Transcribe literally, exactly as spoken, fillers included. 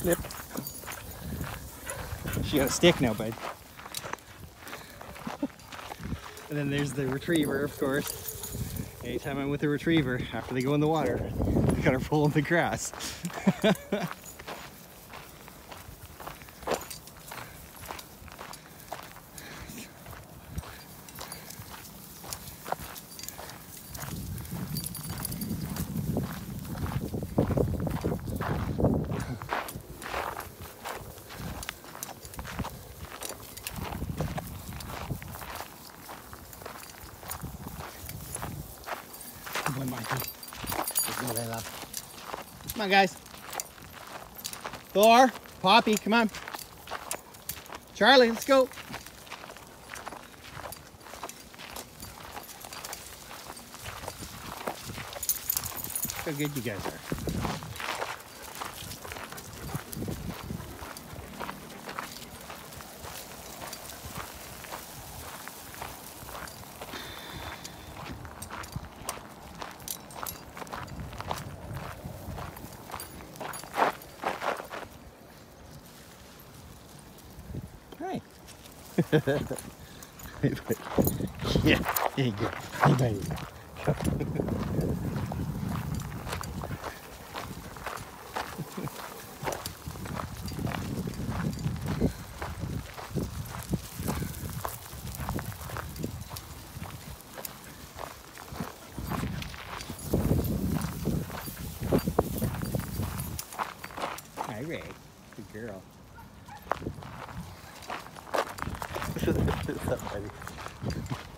Snip. She got a stick now, bud. And then there's the retriever, of course. Anytime I'm with a retriever, after they go in the water, I gotta pull in the grass. Come on, Mikey. This is what I love. Come on, guys. Thor, Poppy, come on. Charlie, let's go. Look how good you guys are. Hi. Hey, buddy. Yeah, there you go. Hey, buddy. Hi, Ray. Good girl. What's up, buddy?